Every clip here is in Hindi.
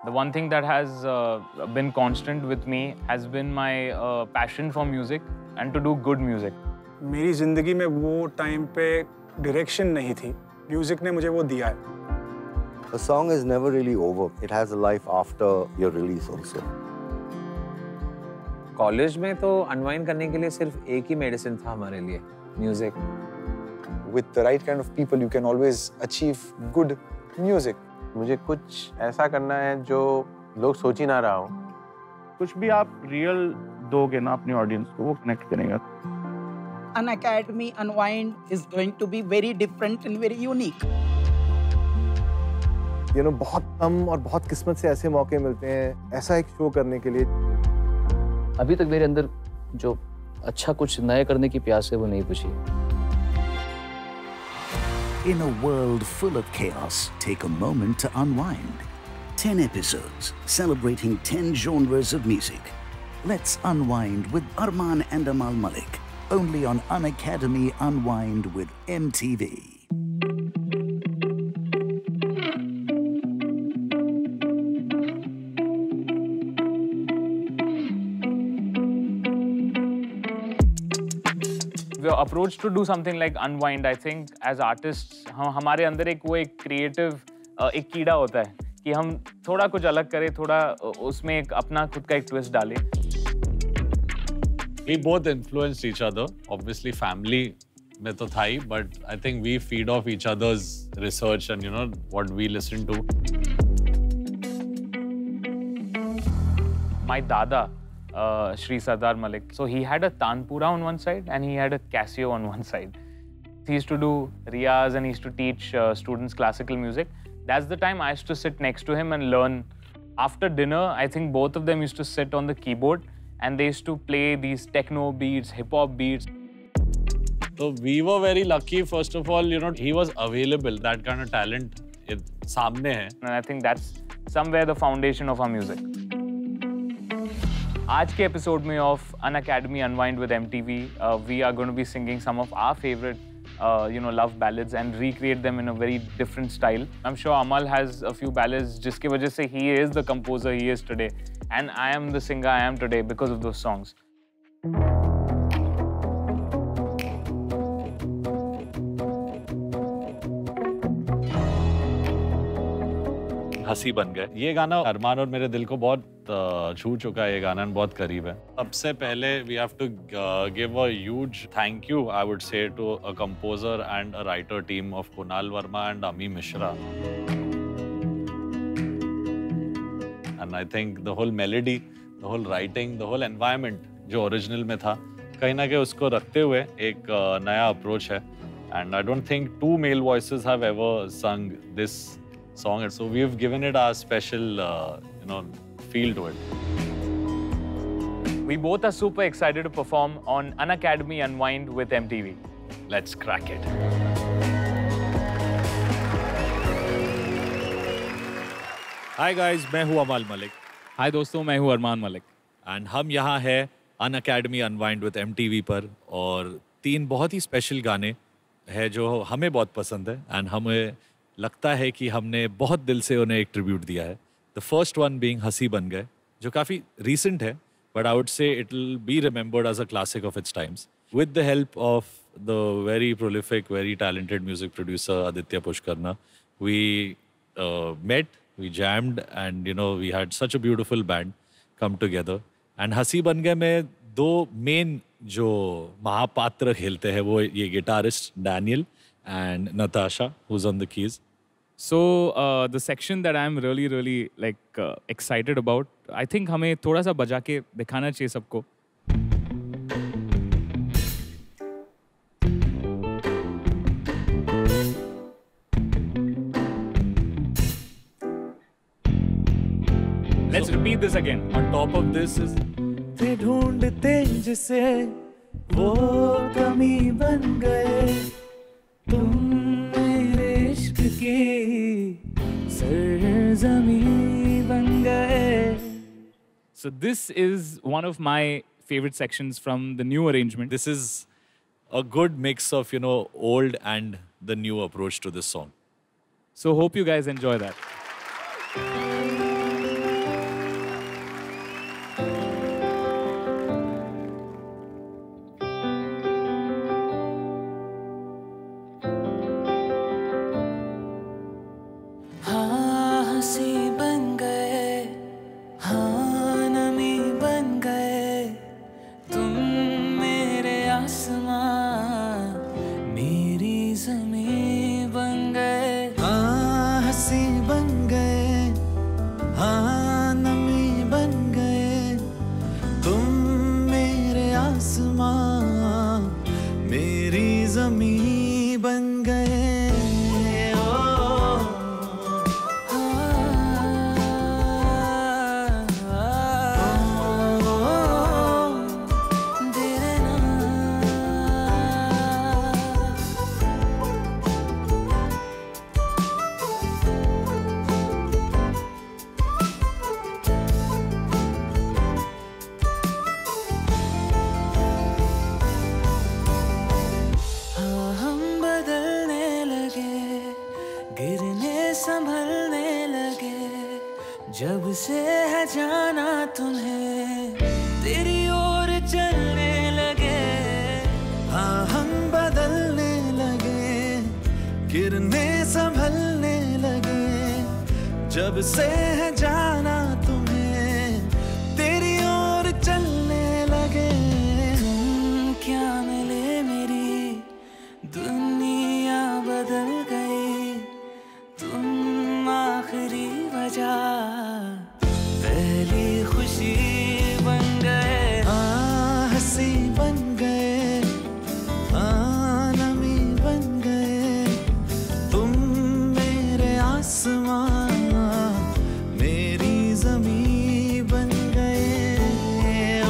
The one thing that has been constant with me has been my passion for music and to do good music. मेरी जिंदगी में वो टाइम पे डायरेक्शन नहीं थी, म्यूजिक ने मुझे वो दिया है. A song is never really over. It has a life after your release also. College में तो अनवाइंड करने के लिए सिर्फ एक ही मेडिसिन था हमारे लिए, music. With the right kind of people, you can always achieve good music. मुझे कुछ ऐसा करना है जो लोग सोच ही ना रहा हो. कुछ भी आप रियल दोगे ना अपनी ऑडियंस को, वो कनेक्ट करेगा. Unacademy Unwind is going to be very different and very unique. बहुत कम और बहुत किस्मत से ऐसे मौके मिलते हैं ऐसा एक शो करने के लिए. अभी तक मेरे अंदर जो अच्छा कुछ नया करने की प्यास है वो नहीं बुझी. In a world full of chaos, take a moment to unwind. 10 episodes celebrating 10 genres of music. Let's unwind with Arman and Amal Malik. Only on Unacademy Unwind with MTV. We are approached to do something like Unwind. I think as artists, हमारे अंदर एक creative एक कीड़ा होता है कि हम थोड़ा कुछ अलग करें, थोड़ा उसमें एक अपना खुद का एक twist डालें. We both influenced each other. Obviously, family में तो था ही, but I think we feed off each other's research and what we listen to. My dada, Shri Sardar Malik. So he had a Tanpura on one side and he had a Casio on one side. He used to do riyaz and he used to teach students classical music. That's the time I used to sit next to him and learn. After dinner, I think both of them used to sit on the keyboard and they used to play these techno beats, hip-hop beats. So we were very lucky, first of all, he was available. That kind of talent सामने है. And I think that's somewhere the foundation of our music. आज के एपिसोड में of Unacademy Unwind with MTV, we are going to be singing some of our favorite, love ballads and recreate them in a very different style. I'm sure Amal has a few ballads जिसकी वजह से he is the composer he is today, and I am the singer I am today because of those songs. हंसी बन गए. ये गाना अरमान और मेरे दिल को बहुत छू चुका है. ये गाना बहुत करीब है. सबसे पहले we have to give a huge thank you, I would say, to a composer and a writer team of Kunal Verma and Ami Mishra. And I think the whole melody, the whole writing, the whole environment जो original में था, कहीं ना कहीं उसको रखते हुए एक नया approach है. And I don't think two male voices have ever sung this song, and so we've given it our special, feel to it. We both are super excited to perform on Unacademy Unwind with MTV. Let's crack it. Hi guys, मैं हूँ अमाल मलिक. Hi दोस्तों, मैं हूँ अरमान मलिक. And हम यहाँ है Unacademy Unwind with MTV पर, और 3 बहुत ही स्पेशल गाने हैं जो हमें बहुत पसंद है and हमें लगता है कि हमने बहुत दिल से उन्हें एक ट्रिब्यूट दिया है. The first one being हंसी बन गए, जो काफ़ी recent है, but I would say it will be remembered as a classic of its times. With the help of the very prolific, very talented music producer Aditya Pushkarna, we met, we jammed, and we had such a beautiful band come together. And हंसी बन गए में 2 main जो महापात्र खेलते हैं वो ये guitarist Daniel and Natasha, who's on the keys. So the section that I'm really excited about, I think हमें थोड़ा सा बजा के दिखाना चाहिए सबको. Let's repeat this again. On top of this is थे ढूंढते जिसे वो कमी बन गए, तुम मेरे इश्क की सरज़मीं बन गए. So this is one of my favorite sections from the new arrangement. This is a good mix of, old and the new approach to this song. So hope you guys enjoy that. बन गए ओ जब से है जाना तुम्हें तेरी ओर चलने लगे हाँ हम बदलने लगे गिरने संभलने लगे जब से है जाना तुम्हें तेरी ओर चलने लगे तुम क्या मिले मेरी दुनिया बदल गई तुम आखिरी वजह पहली खुशी बन गए हंसी बन गए नमी बन गए तुम मेरे आसमान मेरी ज़मीं बन गए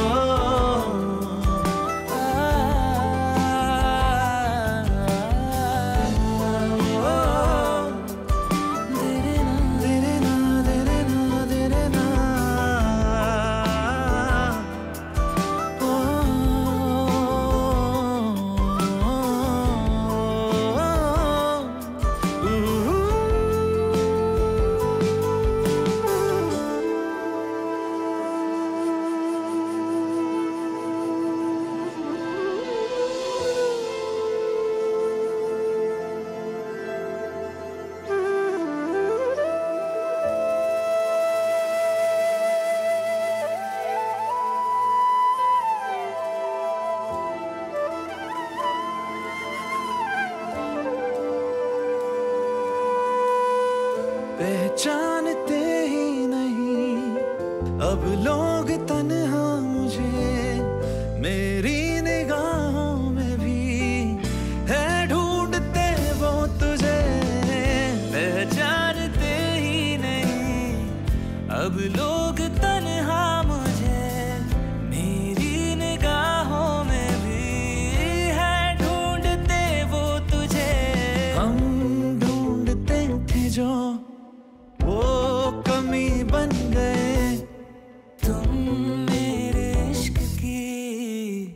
पहचानते ही नहीं अब लोग तन्हा मुझे मेरी निगाहों में भी है ढूंढते वो तुझे पहचानते ही नहीं अब लोग तन्हा मुझे मेरी निगाहों में भी है ढूंढते वो तुझे हम ढूंढते थे जो वो कमी बन गए तुम मेरे इश्क की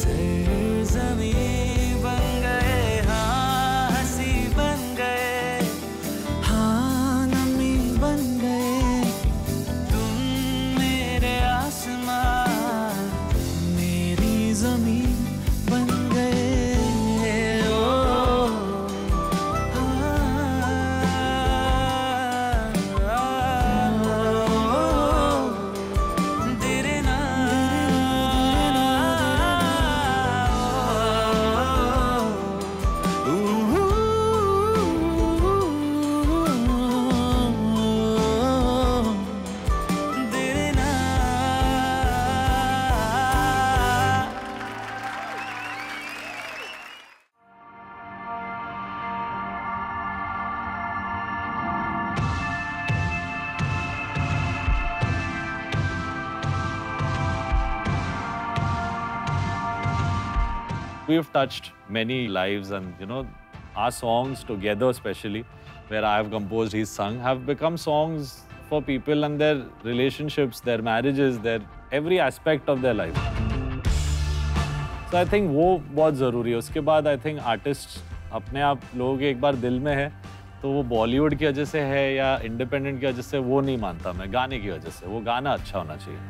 सरज़मीं बन गए हाँ हंसी बन गए हाँ नमी बन गए तुम मेरे आसमान मेरी ज़मीं बन गए We've touched many lives, and you know, our songs together, especially where I have composed, he's sung, have become songs for people and their relationships, their marriages, their every aspect of their life. So I think वो बहुत ज़रूरी है. उसके बाद I think artists अपने आप लोगों के एक बार दिल में है, तो वो बॉलीवुड की वजह से है या इंडिपेंडेंट की वजह से वो नहीं मानता मैं, गाने की वजह से. वो गाना अच्छा होना चाहिए.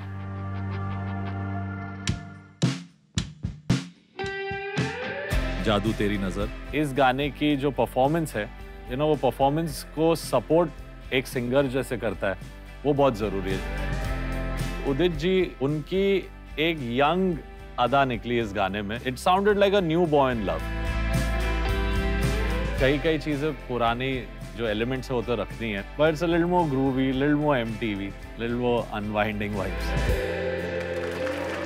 जादू तेरी नज़र, इस गाने की जो परफॉर्मेंस है, वो परफॉर्मेंस को सपोर्ट एक सिंगर जैसे करता है, वो बहुत ज़रूरी है. उदित जी, उनकी एक यंग अदा निकली इस गाने में. It sounded like a new boy in love. कई चीज़ें पुरानी जो एलिमेंट्स है वो तो रखनी है, but it's a little more groovy, little more MTV, little more unwinding vibes.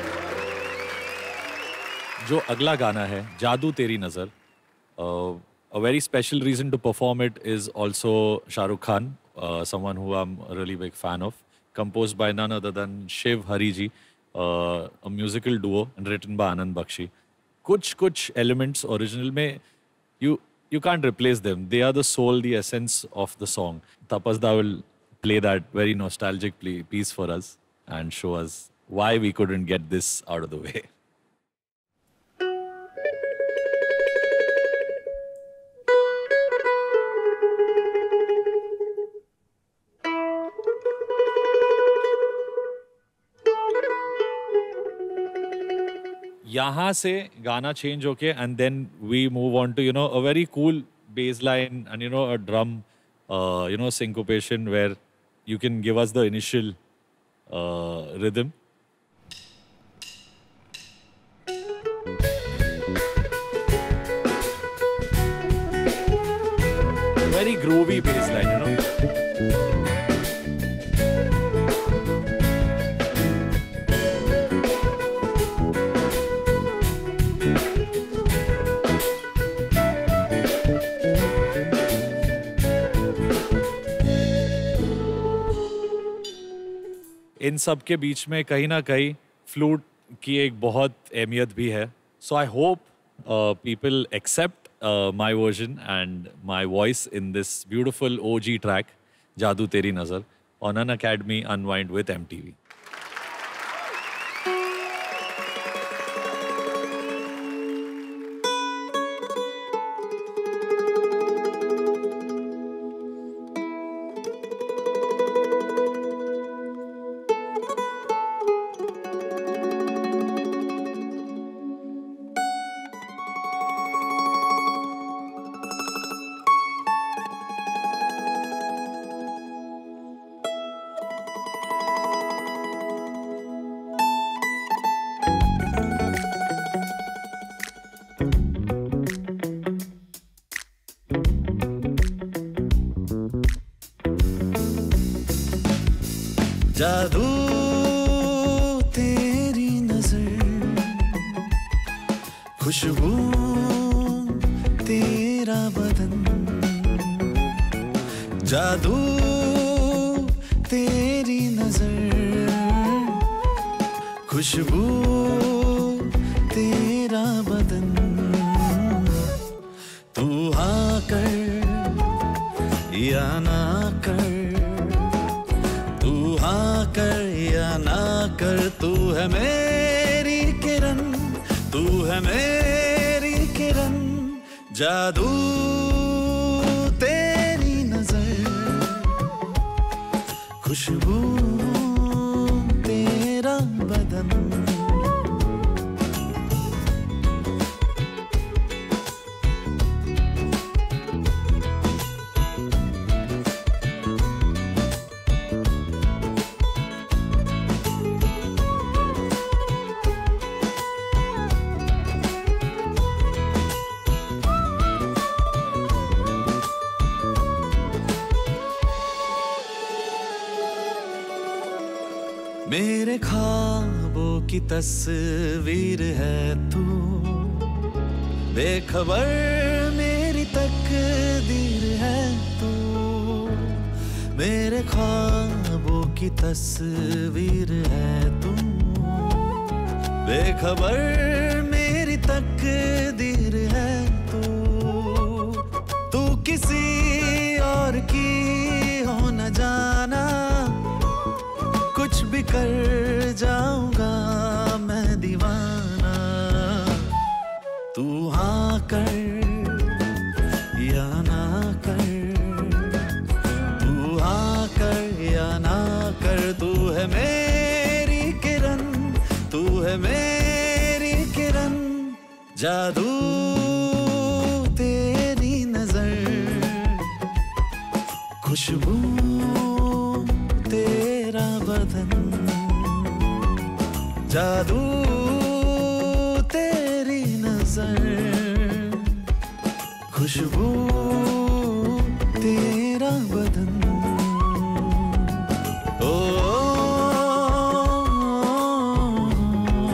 जो अगला गाना है जादू तेरी नज़र, A very special reason to perform it is also Shah Rukh Khan, someone who I'm a really big fan of. Composed by none other than Shiv Hari ji, a musical duo and written by Anand Bakshi. Kuch elements original में you can't replace them. They are the soul, the essence of the song. Tapasda will play that very nostalgic piece for us and show us why we couldn't get this out of the way. यहाँ से गाना change होके and then we move on to a very cool bass line and a drum syncopation where you can give us the initial rhythm. Very groovy bass line, इन सब के बीच में कहीं ना कहीं फ्लूट की एक बहुत अहमियत भी है. So I hope people accept my version and my voice in this beautiful OG track जादू तेरी नज़र on Unacademy unwind with MTV. जादू तेरी नजर, खुशबू तेरा बदन, जादू तेरी नजर, खुशबू तेरा बदन, तू हाँ कर या ना कर, कर या ना कर, तू है मेरी किरण, तू है मेरी किरण, जादू तेरी नजर, खुशबू तेरा बदन. मेरे ख्वाबों की तस्वीर है तू, बेखबर मेरी तकदीर है तू, मेरे ख्वाबों की तस्वीर है तू, बेखबर मेरी तकदीर है तू, तू किसी और की हो न जाना, कुछ भी कर जाऊंगा मैं दीवाना, तू हाँ कर या ना कर, तू हाँ कर या ना कर, तू है मेरी किरण, तू है मेरी किरण, जादू तेरी नजर, खुशबू तेरा बदन, जादू तेरी नजर, खुशबू तेरा बदन. ओ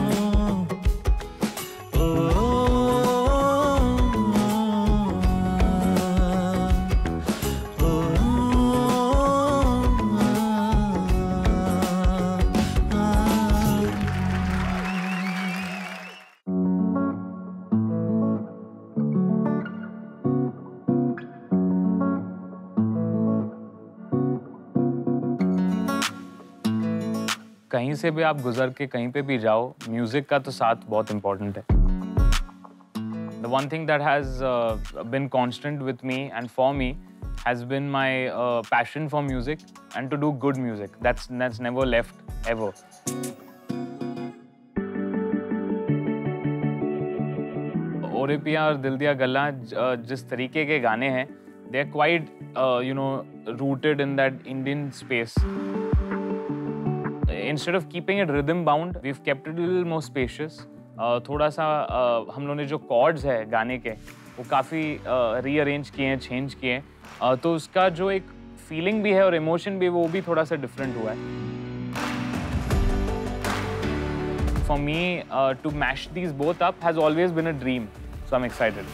ओ कहीं से भी आप गुजर के कहीं पे भी जाओ, म्यूजिक का तो साथ बहुत इम्पोर्टेंट है. The one thing that has been constant with me and for me has been my passion for music and to do good music. That's never left ever. ओरे पिया और दिल दिया गल्ला जिस तरीके के गाने हैं, they are quite rooted in that Indian space. Instead of keeping it rhythm bound, we've kept it a little more spacious. थोड़ा सा हम लोगों ने जो chords है गाने के वो काफ़ी rearrange किए हैं, change किए हैं, तो उसका जो एक feeling भी है और emotion भी वो भी थोड़ा सा different हुआ है. For me, to mash these both up has always been a dream, so I'm excited.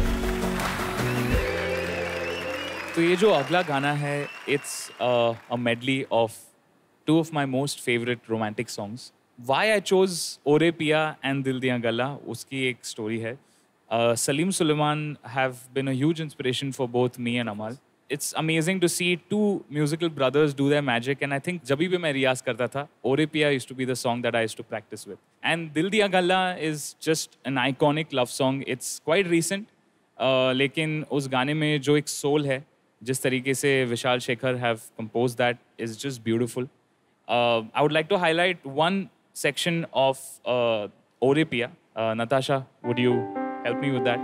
तो ये जो अगला गाना है, it's a medley of two of my most favorite romantic songs. Why I chose Ore Piya and Dil Diyan Galla, उसकी एक story है. Salim Sulaiman have been a huge inspiration for both me and Amal. It's amazing to see two musical brothers do their magic, and I think जब भी मैं रियाज करता था, Ore Piya used to be the song that I used to practice with. And Dil Diyan Galla is just an iconic love song. It's quite recent, लेकिन उस गाने में जो एक soul है, जिस तरीके से Vishal Shekhar have composed that is just beautiful. I would like to highlight one section of Ore Piya. Natasha, would you help me with that?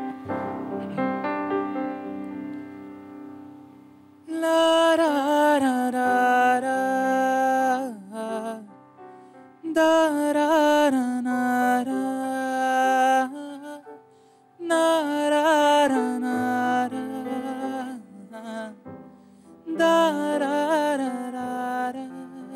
La ra ra ra ra da ra ra na ra na ra ra na ra da ra ra ra ra.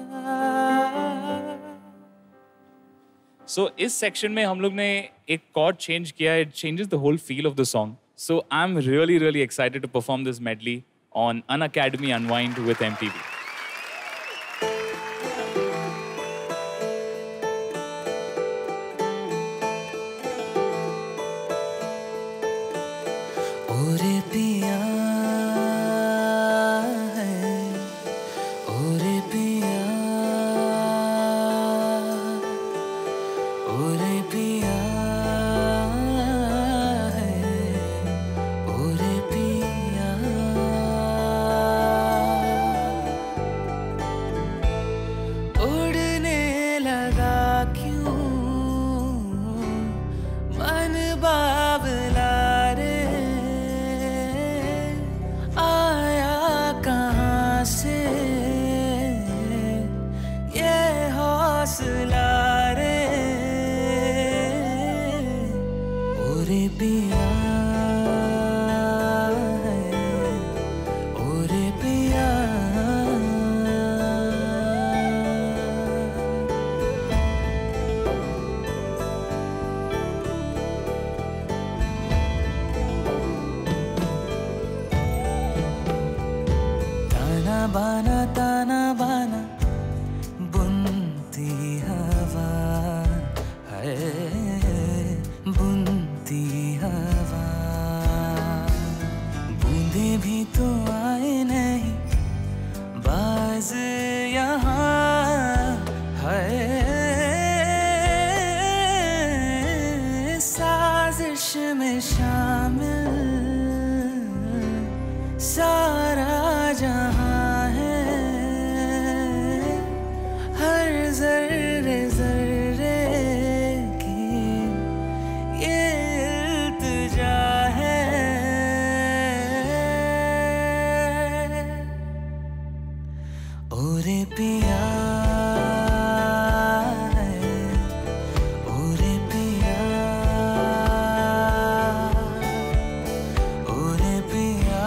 So इस section में हम लोग ने एक chord change किया. It changes the whole feel of the song. So I'm really excited to perform this medley on Unacademy Unwind with MTV. Ore piya hai, Ore piya, Ore piya hai, Ore piya. उड़ने लगा क्यों मन बावला रे, आया कहाँ से ये हौसला रे. ओरे पिया है, ओरे पिया. ताना बाना बुनती हवा है, बुनती हवा. बूंदे भी तो आए नहीं बाज यहाँ है, साजिश में शामिल सारा जहां है, हर जर्रे जर्रे की ये इल्तिजा है. ओरे पिया है, ओरे पिया, ओरे पिया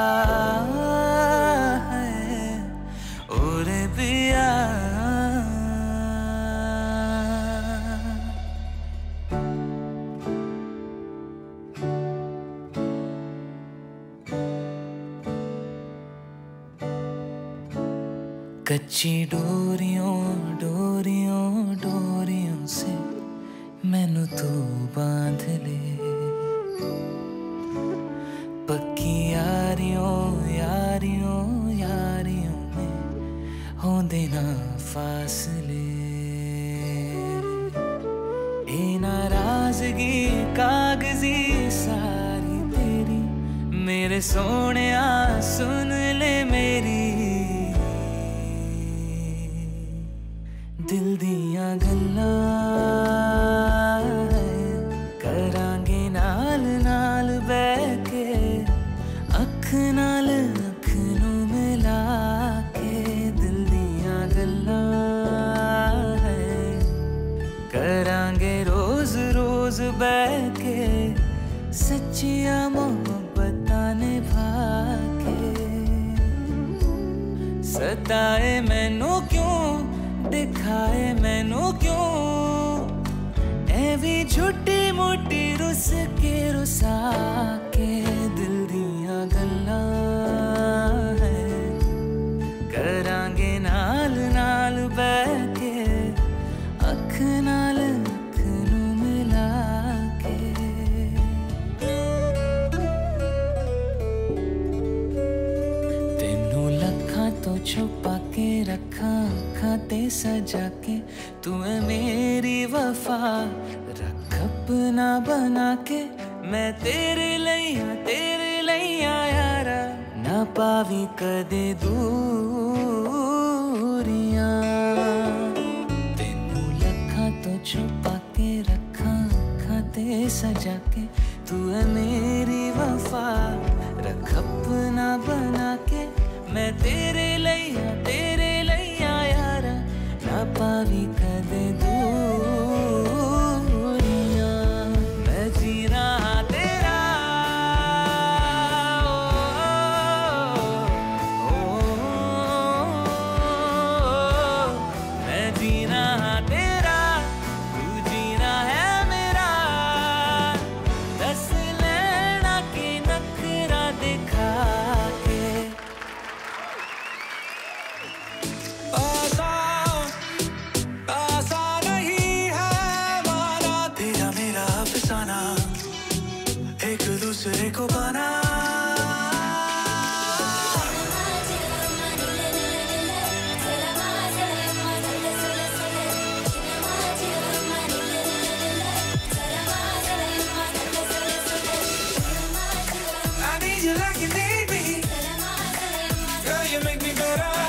है, ओरे पिया. कच्ची डोरियों डोरियों डोरियों से मैनू तू बांध ले, पक्की यारियों यारियों यारियों में होंदे ना फासले. नाराजगी कागजी सारी तेरी, मेरे सोनिया सुन ले मेरी, दिल दियां गल्लां करांगे नाल नाल बैठ के, अख नाल अख नू मिला के, दिल दियां गल्लां करांगे रोज रोज बैठ के, सच्चिया मोहब्बतां निभा के, सताए मैनू क्यों दिखाए मैनू क्यों, ऐवी झूठी मोटी रुस के रुसा के, दिल दियां गल्लां है करांगे नाल नाल बैठ के, अख नाल अख नू मिला के। तेनू लखां तो छुपा के रखा अखां ते सजा के, तू है मेरी वफा रख अपना बना के, मैं तेरे लैया यारा, ना पावी कदे दूरियां, तेनू लखां तो छुपा के रखा अखां ते सजा के, तू है मेरी वफा रख अपना बना के, मैं तेरे लैया यारा, ना पावी कदे दूरियां, मैं जी रहा तेरा मैं जी रहा तेरा, तू जीना है मेरा, दस लेना की नखरा दिखा के। आसान नहीं है माना तेरा मेरा अफसाना, एक दूसरे को पाना, I need you like you need me, girl you make me better.